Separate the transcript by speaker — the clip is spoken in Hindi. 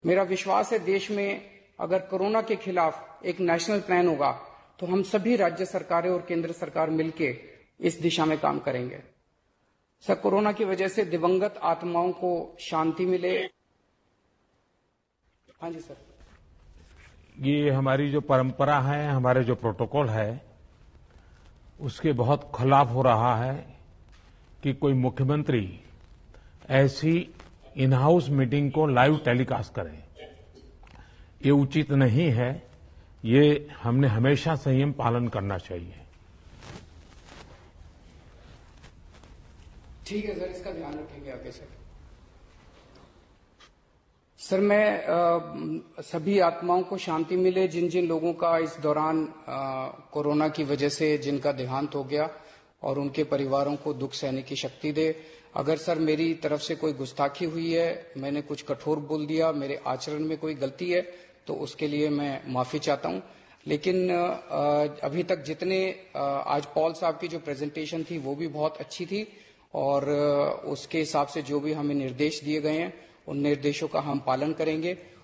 Speaker 1: मेरा विश्वास है देश में अगर कोरोना के खिलाफ एक नेशनल प्लान होगा तो हम सभी राज्य सरकारें और केंद्र सरकार मिलकर इस दिशा में काम करेंगे। सर, कोरोना की वजह से दिवंगत आत्माओं को शांति मिले। हाँ जी सर।
Speaker 2: ये हमारी जो परंपरा है, हमारे जो प्रोटोकॉल है, उसके बहुत खिलाफ हो रहा है कि कोई मुख्यमंत्री ऐसी इन हाउस मीटिंग को लाइव टेलीकास्ट करे। ये उचित नहीं है। ये हमने हमेशा संयम पालन करना चाहिए।
Speaker 1: ठीक है सर, इसका ध्यान रखेंगे आगे सर। सर, मैं सभी आत्माओं को शांति मिले जिन जिन लोगों का इस दौरान कोरोना की वजह से जिनका देहांत हो गया, और उनके परिवारों को दुख सहने की शक्ति दे। अगर सर मेरी तरफ से कोई गुस्ताखी हुई है, मैंने कुछ कठोर बोल दिया, मेरे आचरण में कोई गलती है, तो उसके लिए मैं माफी चाहता हूं। लेकिन अभी तक जितने आज पॉल साहब की जो प्रेजेंटेशन थी वो भी बहुत अच्छी थी, और उसके हिसाब से जो भी हमें निर्देश दिए गए हैं उन निर्देशों का हम पालन करेंगे।